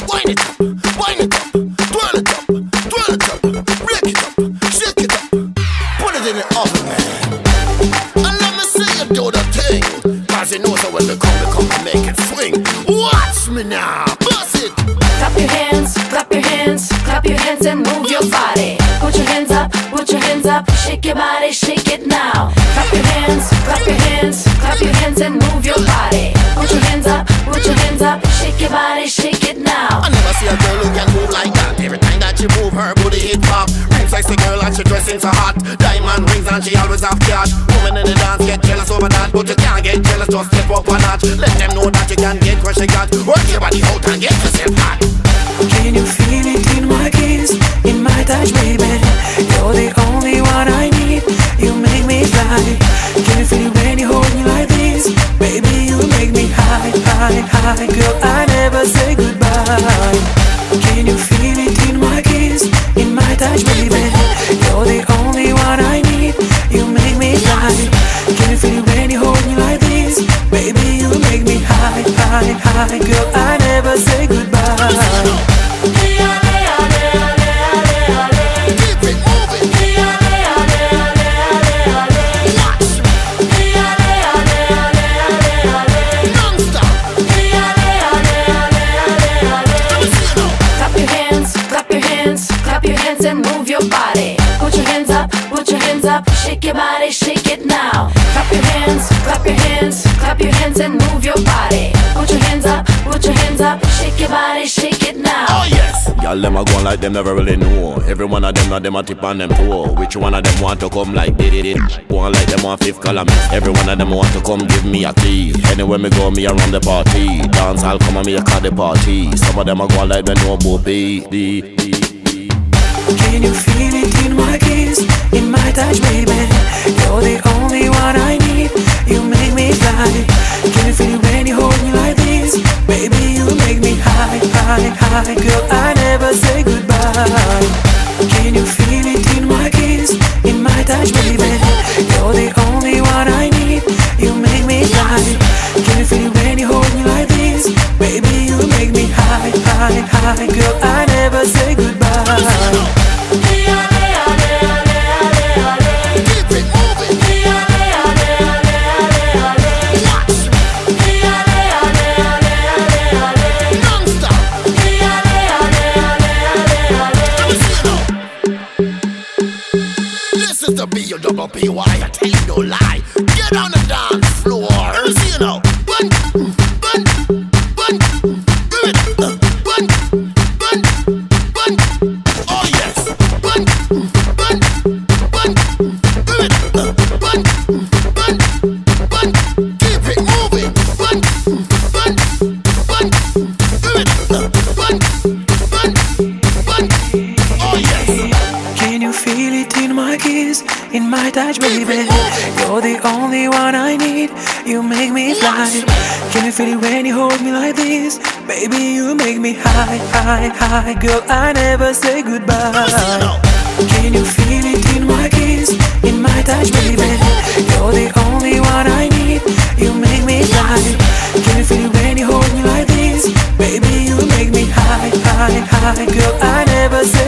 Wind it up, wind it up, twirl it up, twirl it up, break it up, shake it up, put it in the oven, man. And let me see you do the thing, cause you know so when we come to make it swing. Watch me now, bust it. Clap your hands, clap your hands, clap your hands and move your body. Put your hands up, shake your body, shake it now. Clap your hands, clap your hands, clap your hands and move your body. Put your hands up, shake your body, shake it now. I never see a girl who can move like that. Every time that she move, her booty hit pop. Rings like the girl and she dressing so hot. Diamond rings and she always have cash. Women in the dance get jealous over that, but you can't get jealous, just step up a notch. Let them know that you can get what she got. Work your body out and get yourself hot. Can you feel it in my kiss, in my touch, baby? You're the only one I need. You make me fly. Can you feel it when you hold me like this? Baby, you make me high, high, high. Girl, I never say goodbye. Can you feel it in my kiss, in my touch, baby? You're the only one I need. You make me fly. Can you feel it when you hold me like this? Baby, you make me high, high, high. Girl, I never say goodbye. And move your body. Put your hands up, shake your body, shake it now. Clap your hands, clap your hands, clap your hands and move your body. Put your hands up, shake your body, shake it now. Oh yes! Y'all them a go like them never really know. Every one of them a tip on them toe. Which one of them want to come like did? One like them on fifth column. Every one of them want to come give me a key. Anywhere me go, me around the party. Dance, I'll come and me a call the party. Some of them a go like them know about B. Can you feel it in my kiss, in my touch, baby? You're the only one I need. You make me fly. Can you feel it when you hold me like this? Baby, you make me high, high, high. Girl, I never say goodbye. Can you feel it in my kiss, in my touch, baby? You're the only one I need. You make me fly. Can you feel it when you hold me like this? Baby, you make me high, high, high. Girl, I never say goodbye. To be your double P-Y, I tell you no lie. Get on the dance floor. See you know. Bun, bun, bun, do it. Bun, bun, bun. Oh yes. Bun, bun, bun, do it. Bun, bun, bun. Keep it moving. Bun, bun, bun, do it. Bun, bun, bun. Oh yes. Can you feel it in my kiss, in my touch, baby? You're the only one I need. You make me fly. Can you feel it when you hold me like this? Baby, you make me high, high, high. Girl, I never say goodbye. Can you feel it in my kiss, in my touch, baby? You're the only one I need. You make me fly. Can you feel it when you hold me like this? Baby, you make me high, high, high. Girl, I never say